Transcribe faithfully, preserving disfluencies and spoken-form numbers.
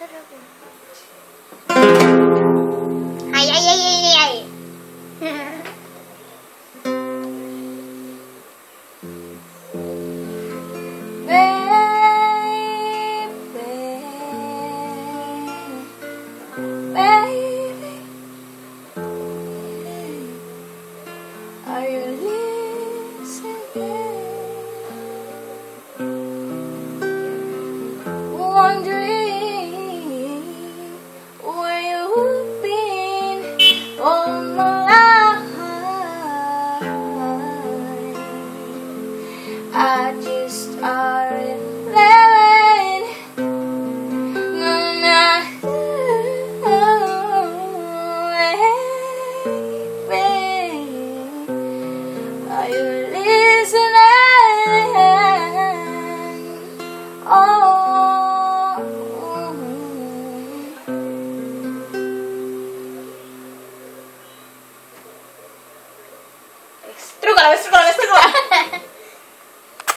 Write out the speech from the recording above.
Ay, ay, ay, ay, ay. Are you listening? Wondering where you've been all my life. I just aren't living. No, no, baby. Are you listening? Oh, Estrúcala, estrúcala, estrúcala.